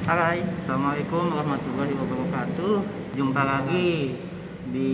Hai, Assalamualaikum warahmatullahi wabarakatuh. Jumpa lagi di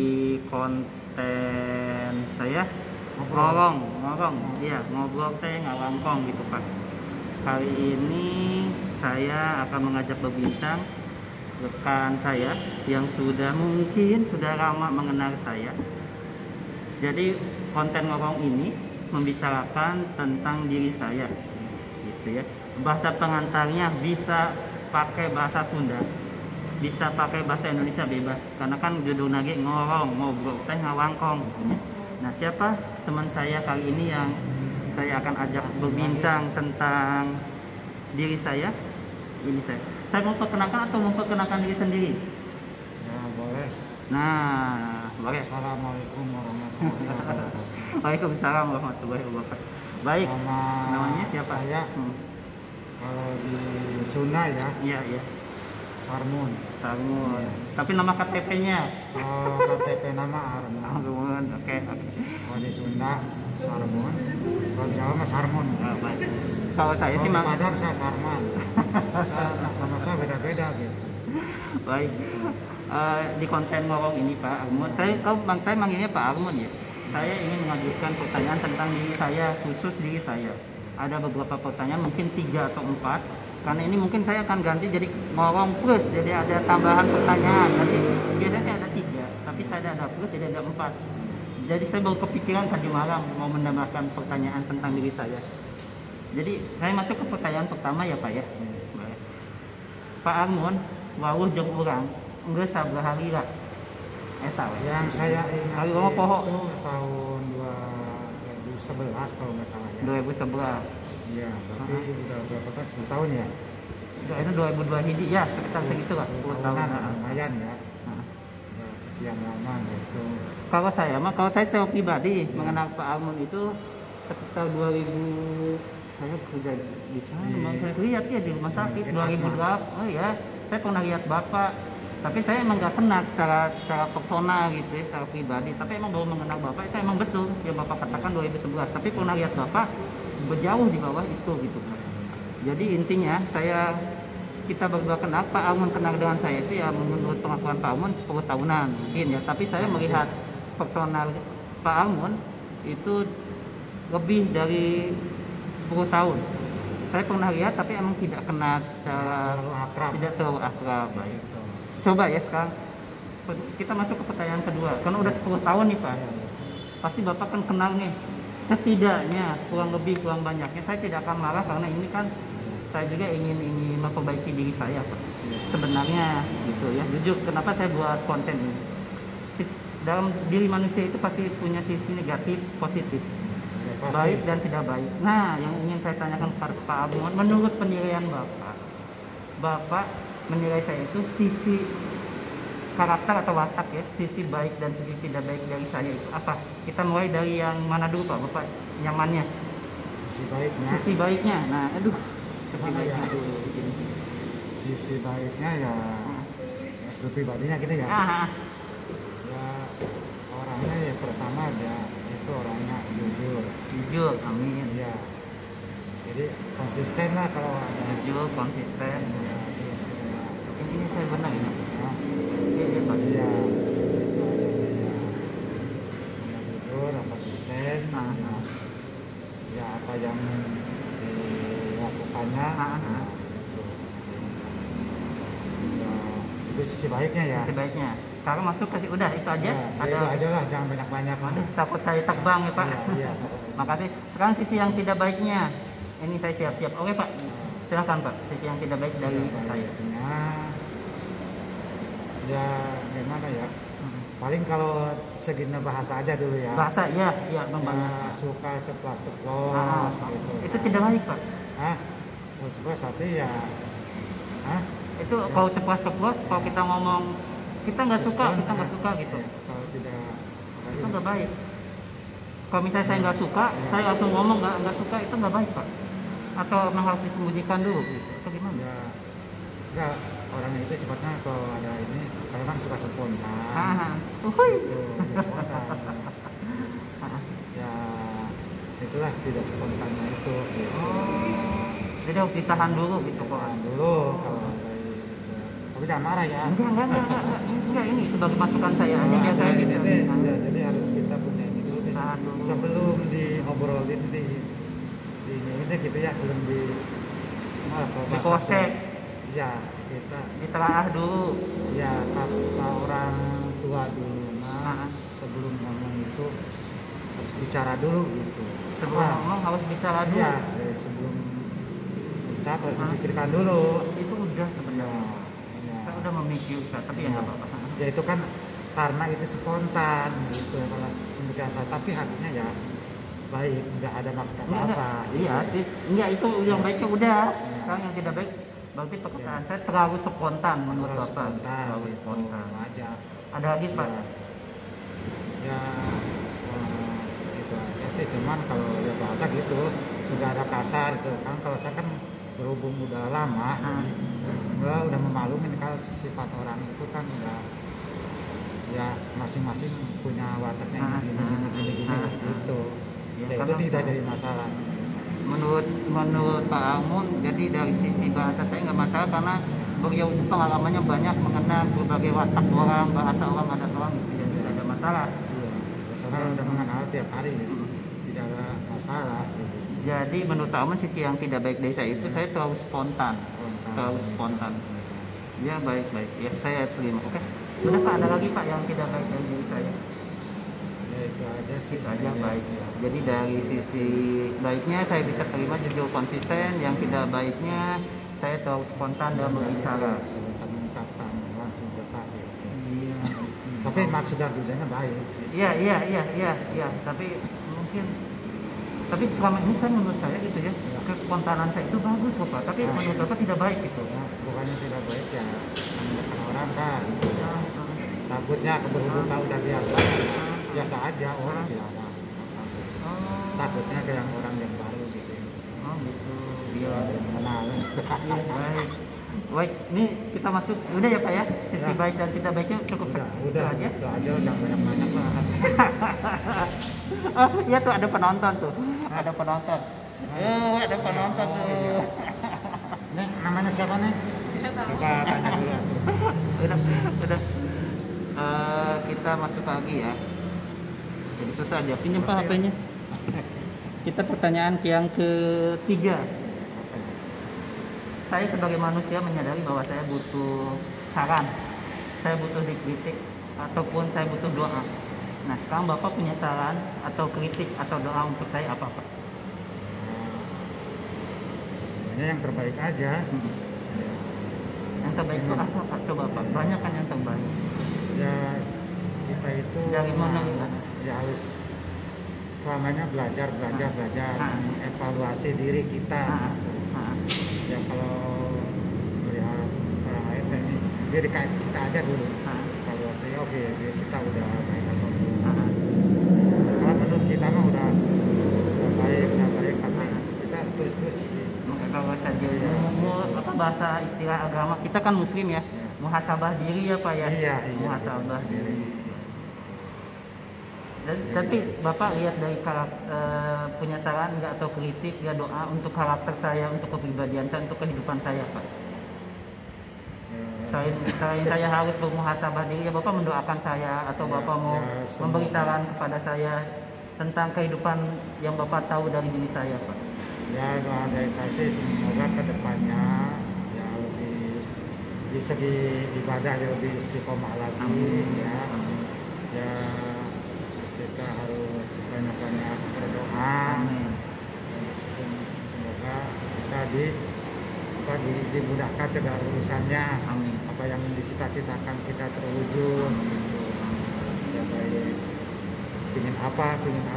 konten saya ngorong, iya ngobrol teh ngalangkong gitu Pak. Kali ini saya akan mengajak berbincang rekan saya yang mungkin sudah lama mengenal saya. Jadi konten ngorong ini membicarakan tentang diri saya, gitu ya. Bahasa pengantarnya bisa pakai bahasa Sunda, bisa pakai bahasa Indonesia bebas, karena kan judul lagi ngorong, ngobrol teh ngawangkong. Nah, siapa teman saya kali ini yang saya akan ajak berbincang tentang diri saya? Ini saya mau perkenalkan atau mau perkenalkan diri sendiri? Ya, boleh. Nah, boleh. Assalamualaikum warahmatullahi wabarakatuh. Waalaikumsalam warahmatullahi wabarakatuh. Baik. Namanya siapa? Saya kalau di Sunda ya, Iya. Sarmun. Sarmun. Iya. Tapi nama KTP-nya? Oh, KTP nama Armun. Sarmun. Oke. Kalau di Sunda Sarmun, kalau di Jawa mah Sarmun. Baik. Kalau saya sih Kalau di Padang saya Sarman. Nama saya beda-beda gitu. Baik. Di konten ngorong ini Pak Armun, saya manggilnya Pak Armun ya. Saya ingin mengajukan pertanyaan tentang diri saya, khusus diri saya. Ada beberapa pertanyaan, mungkin 3 atau 4. Karena ini mungkin saya akan ganti jadi ngorong plus, jadi ada tambahan pertanyaan. Jadi biasanya saya ada 3, tapi saya ada plus, jadi ada 4. Jadi saya baru kepikiran tadi malam mau menambahkan pertanyaan tentang diri saya. Jadi saya masuk ke pertanyaan pertama ya Pak ya. Baik. Pak Armun, wawuh jeung urang geus sabaraha lila? Eta we. Yang saya ingat Kali itu poho. tahun 2011 kalau nggak salah ya. 2011. Iya, berarti udah berapa tahun? 10 tahun ya? Itu 2002 hiji ya, sekitar segitu lah. 10 tahunan tahun. lumayan ya. Nah. Udah sekian lama gitu. Kalau saya secara pribadi mengenal Pak Armun itu sekitar 2000. Saya kerja di sana, saya lihat ya di rumah sakit 2008. Oh ya, saya pernah lihat Bapak, tapi saya emang nggak kenal secara personal gitu ya, secara pribadi. Tapi emang baru mengenal Bapak itu emang betul ya, Bapak katakan 2011. Tapi pernah lihat Bapak berjauh di bawah itu gitu Pak. Jadi intinya kita berdua kenal, Pak Armun kenal dengan saya itu ya menurut pengakuan Pak Armun 10 tahunan mungkin ya. Tapi saya melihat personal Pak Armun itu lebih dari 10 tahun. Saya pernah lihat tapi emang tidak kenal secara tidak terlalu akrab. Baik. Coba ya sekarang kita masuk ke pertanyaan kedua. Karena udah 10 tahun nih Pak. Pasti Bapak kan kenal nih. Setidaknya kurang banyaknya saya tidak akan marah, karena ini kan saya juga ingin memperbaiki diri saya Pak. Sebenarnya gitu ya. Jujur kenapa saya buat konten ini. Dalam diri manusia itu pasti punya sisi negatif, positif. Baik dan tidak baik. Nah, yang ingin saya tanyakan kepada Pak Armun, menurut penilaian Bapak menilai saya itu sisi karakter atau watak ya, sisi baik dan sisi tidak baik dari saya itu apa? Kita mulai dari yang mana dulu Pak? Bapak nyamannya? Sisi baiknya. Sisi baiknya. Nah, sisi baiknya dulu. Sisi baiknya ya, pribadinya gitu ya. Ya orangnya ya pertama dia itu orangnya jujur, amin ya. Jadi konsisten lah kalau ada jujur, konsisten ya, ini saya benar ya. Iya Pak. Iya, itu aja sih ya. Jujur, konsisten, ya apa yang dilakukannya, itu. Ya, itu sisi baiknya ya. Sisi baiknya. Sekarang masuk ke udah itu aja. Ya, itu aja lah, jangan banyak-banyak. Aduh, takut saya terbang ya Pak. Iya. Makasih. Sekarang sisi yang tidak baiknya. Ini saya siap-siap. Oke Pak. Silakan Pak. Sisi yang tidak baik dari saya. Ya gimana ya? Paling kalau segini bahasa aja dulu ya. Bahasa iya membanyak. Suka ceplas-ceplos gitu. Itu tidak baik Pak. Ceplos tapi ya. Itu ya. Kalau ceplos-ceplos, ya. Kalau kita ngomong kita nggak suka gitu. Ya, kalau tidak itu nggak baik. Kalau misalnya saya nggak suka, saya langsung ngomong nggak suka, itu nggak baik Pak. Atau memang harus disembunyikan dulu gitu. Atau gimana? Ya, enggak, orang itu sifatnya kalau ada ini karena kan suka spontan. Itu spontan. Ya itulah tidak spontannya itu. Gitu. Jadi harus ditahan dulu gitu Pak. Ditahan dulu kalau dari Tapi jangan marah ya. Enggak, ini sebagai masukan saya aja biasanya ini gitu. deh, ya, jadi harus kita punya ini dulu deh. Sebelum diobrolin ini gitu ya, belum di konsep. Ya, kita ditelaah dulu. Ya, kata orang tua dulu sebelum ngomong itu harus bicara dulu gitu. Sebelum ngomong harus bicara dulu. Ya, sebelum ucap harus dipikirkan dulu. Itu udah sebenarnya. Saya udah memikirkan, tapi ya nggak apa-apa. Ya itu kan karena itu spontan gitu kalau pemikiran saya, tapi hatinya ya baik, nggak ada maksud apa-apa. Iya sih, enggak itu yang baiknya udah. Sekarang yang tidak baik berarti perkataan saya terlalu spontan menurut Bapak. Terlalu spontan aja. Ada lagi Pak? Ya itu aja sih, cuman kalau ya bahasa gitu sudah ada kasar gitu kan. Kalau saya kan berhubung udah lama, jadi udah memaklumin kalau sifat orang itu kan udah ya masing-masing punya wataknya gini gitu. Ya itu tidak jadi masalah sih. Menurut Pak Amun, jadi dari sisi bahasa saya nggak masalah karena beliau itu pengalamannya banyak mengenal berbagai watak orang, bahasa orang, adat orang gitu, jadi tidak ada masalah. Iya, karena udah mengenal tiap hari, jadi tidak ada masalah sih. Jadi menurut Pak Amun sisi yang tidak baik dari saya itu saya terlalu spontan. Ya baik, ya saya terima. Oke. Sudah Pak, ada lagi Pak yang tidak baik dari diri saya? Ya itu aja sih. Itu aja baik. Jadi dari sisi baiknya saya bisa terima jujur konsisten, yang tidak baiknya saya terlalu spontan dalam berbicara. Sebentar mengucapkan langsung berkata. Iya. Tapi maksud dan tujuannya baik. Iya. Tapi selama ini menurut saya gitu ya, kespontanan saya itu bagus loh Pak. Tapi menurut Bapak tidak baik gitu. Ya, bukannya tidak baik ya, menurut orang kan. Takutnya berhubung udah biasa aja orang tidak apa. Takutnya ke yang orang yang baru gitu. Oh gitu. Iya. Mengenal. Iya baik. Baik, ini kita masuk. Udah ya Pak ya. Sisi baik dan tidak baiknya cukup udah aja. Udah aja, jangan banyak-banyak lah. Oh iya tuh ada penonton tuh. Ada penonton. Ada penonton tuh. Nih namanya siapa nih? Coba tanya dulu. Udah. Kita masuk lagi ya. Jadi susah dia pinjam Pak HP-nya. Kita pertanyaan yang ketiga. Saya sebagai manusia menyadari bahwa saya butuh saran, saya butuh dikritik, ataupun saya butuh doa. Nah sekarang Bapak punya saran atau kritik atau doa untuk saya apa Pak? Yang terbaik aja. Yang terbaik itu apa Pak? Coba Pak, banyak kan yang terbaik. Ya kita itu dari mana ya harus selamanya belajar, evaluasi diri kita. Ya kalau melihat orang lain ini diri kita aja dulu. Evaluasi oke, kita udah baik atau belum. Kalau menurut kita mah udah baik, tapi kita terus kalau saja apa bahasa istilah agama kita kan muslim ya. Muhasabah diri ya Pak ya. Iya. Muhasabah diri. Tapi Bapak lihat dari punya saran nggak atau kritik ya doa untuk karakter saya, untuk kepribadian saya, untuk kehidupan saya Pak. Selain saya harus bermuhasabah diri ya Bapak mendoakan saya atau Bapak mau memberi saran kepada saya tentang kehidupan yang Bapak tahu dari diri saya Pak. Ya doa dari saya sih semoga kedepannya ya lebih di segi ibadah lebih istiqomah lagi. Ya kita harus banyak-banyak berdoa. Semoga kita dimudahkan segala urusannya. Apa yang dicita-citakan kita terwujud. Ya baik ingin apa.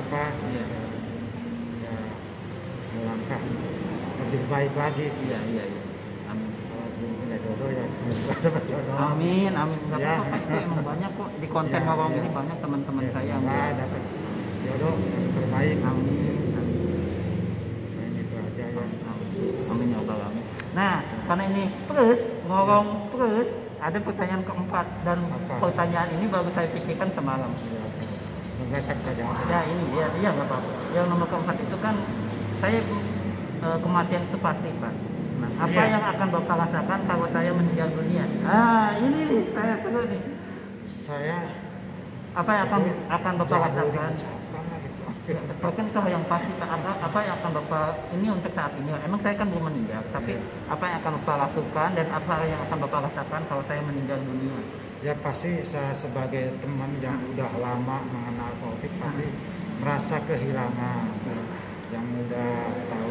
Ya melangkah lebih baik lagi. Iya. Amin. Kalau belum punya jodoh ya semoga dapat jodoh. Amin. Gak apa-apa itu emang banyak kok di konten ngomong ini banyak teman-teman saya yang dapat jodoh yang terbaik. Amin. Itu aja ya. Amin ya Allah. Nah, karena ini terus ada pertanyaan keempat dan pertanyaan ini baru saya pikirkan semalam. Saya bisa jawab. Ya ini iya nggak apa-apa. Yang nomor keempat itu kan saya kematian itu pasti Pak. Nah Apa Iya. yang akan Bapak rasakan kalau saya meninggal dunia? Ini nih, saya seru nih. Saya Apa yang akan itu Bapak jangan dulu rasakan? diucapkan lah gitu. Mungkin kalau yang pasti Pak, apa yang akan Bapak ini untuk saat ini? Emang saya kan belum meninggal, tapi apa yang akan Bapak lakukan dan apa yang akan Bapak rasakan kalau saya meninggal dunia? Ya pasti saya sebagai teman yang udah lama mengenal COVID pasti merasa kehilangan, yang udah tahu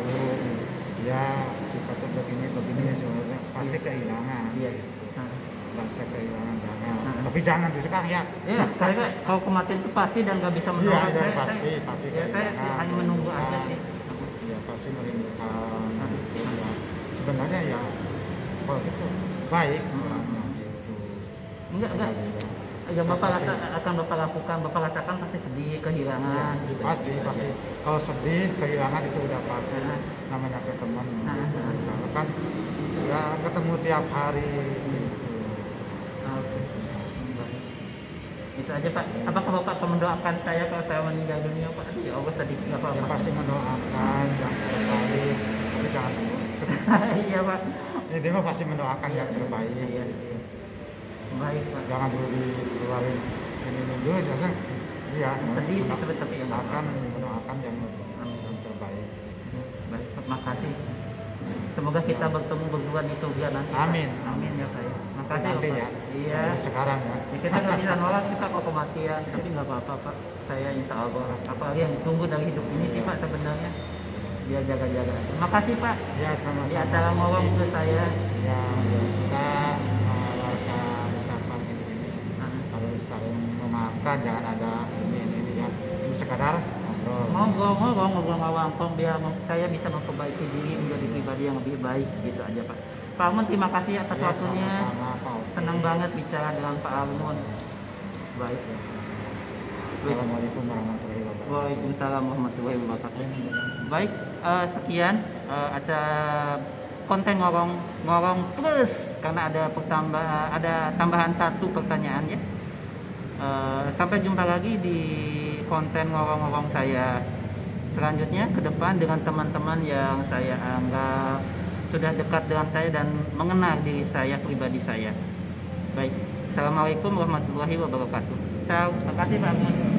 ya sifatnya begini sebenarnya pasti kehilangan. Iya. Gitu. Nah, Merasa kehilangan jangan. Nah. Tapi jangan tuh sekarang ya. Iya, saya kalau kematian itu pasti dan nggak bisa menolak. Iya, Saya- pasti ya, saya sih kehilangan, hanya menunggu aja merindukan. sih. Ya pasti merindukan. Nah. Gitu, ya. Sebenarnya ya kalau itu baik orangnya gitu. Enggak. Yang Bapak Pasti. akan Bapak lakukan, Bapak rasakan pasti sedih, kehilangan. Ya, gitu. pasti kalau sedih kehilangan itu udah pasti Nah. namanya ke teman Nah. gitu. Misalnya kan ya ketemu tiap hari gitu. Oke. Baik. Itu aja Pak. Apakah Bapak akan mendoakan saya kalau saya meninggal dunia Pak? Aduh, ya Allah sedih nggak Ya apa-apa. pasti mendoakan yang terbaik tapi jangan dulu. Iya Pak. Ini mah pasti mendoakan yang terbaik. Iya. Baik Pak. Jangan dulu dikeluarin ini dulu saja. Iya. Sedih sih sebetulnya tapi yang akan mendoakan yang terbaik. Baik, terima kasih. Semoga kita bertemu berdua di surga nanti. Pak. Amin. Amin ya Pak. Makasih Nanti Pak. ya. Iya. Dari sekarang ya. Ya, kita nggak bisa nolak sih Pak kalau kematian, tapi nggak apa-apa Pak. Saya insya Allah. Apalagi yang ditunggu dari hidup ini sih Pak sebenarnya. Dia jaga-jaga. Terima kasih Pak. Ya Di sama-sama. acara ngomong ke saya. Ya kita mengeluarkan ucapan ini harus saling memaafkan, jangan ada ini ya. Ini sekadar ngobrol. Ngobrol ngawangkong biar saya bisa memperbaiki diri menjadi pribadi yang lebih baik gitu aja Pak. Pak Almun terima kasih atas Ya, waktunya. sama-sama, Pak Oki. Senang banget bicara dengan Pak Almun. Baik. Assalamualaikum warahmatullahi wabarakatuh. Waalaikumsalam warahmatullahi wabarakatuh. Baik, sekian acara konten ngorong terus karena ada tambahan satu pertanyaan ya. Sampai jumpa lagi di konten ngorong saya selanjutnya ke depan dengan teman-teman yang saya anggap sudah dekat dengan saya dan mengenal diri saya, pribadi saya. Baik, assalamualaikum warahmatullahi wabarakatuh. Ciao, terima kasih Pak Almun.